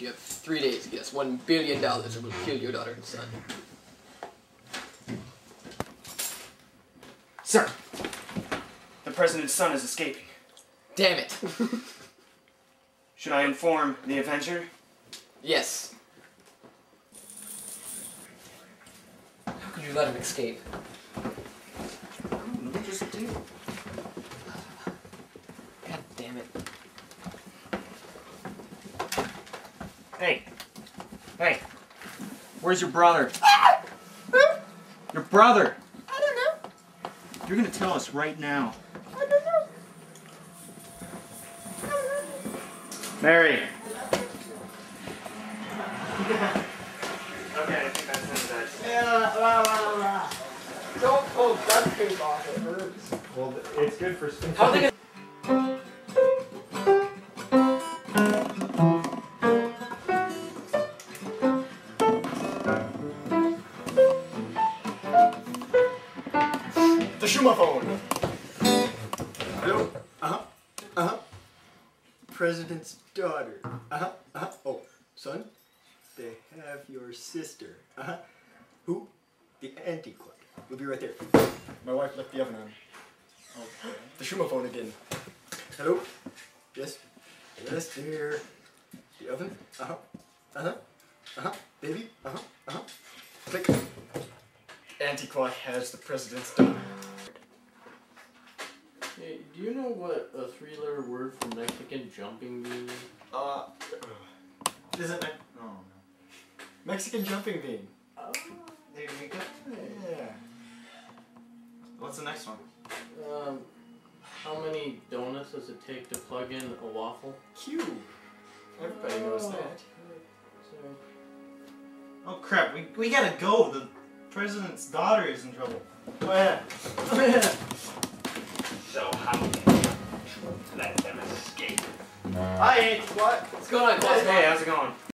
You have 3 days. Yes, $1 billion will kill your daughter and son. Sir, the president's son is escaping. Damn it. Should I inform the Avenger? Yes. How could you let him escape? No, just do. God damn it. Hey. Hey. Where's your brother? Your brother! I don't know. You're gonna tell us right now. I don't know. Mary. Okay, I think that's it. Yeah, don't pull duct tape off, it hurts. Well, it's good for spin. How are they gonna... The Shumaphone. Hello? President's daughter. Oh, son, they have your sister. Who? The Anti-Quad. We'll be right there. My wife left the oven on. Okay. The Shumaphone again. Hello? Yes? Yes, dear. The oven? Baby? Click. Anti-Quad has the president's daughter. Hey, do you know what a 3-letter word for Mexican jumping means? Isn't it? No. Mexican jumping bean. Oh, There you go. Yeah. What's the next one? how many donuts does it take to plug in a waffle? Q. Everybody knows that. So, Oh crap, we gotta go. The president's daughter is in trouble. Oh yeah. So how can you let them escape? Hi, Anti-Quad. What's going on, Quatsquad? Hey, how's it going?